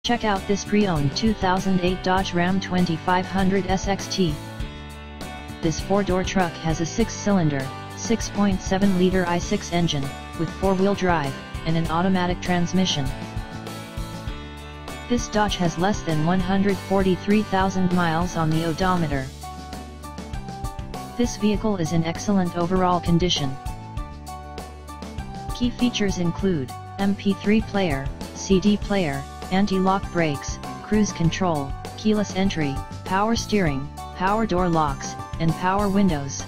Check out this pre-owned 2008 Dodge Ram 2500 SXT. This four-door truck has a 6-cylinder, 6.7-liter i6 engine, with 4-wheel drive, and an automatic transmission. This Dodge has less than 143,000 miles on the odometer. This vehicle is in excellent overall condition. Key features include MP3 player, CD player, anti-lock brakes, cruise control, keyless entry, power steering, power door locks, and power windows.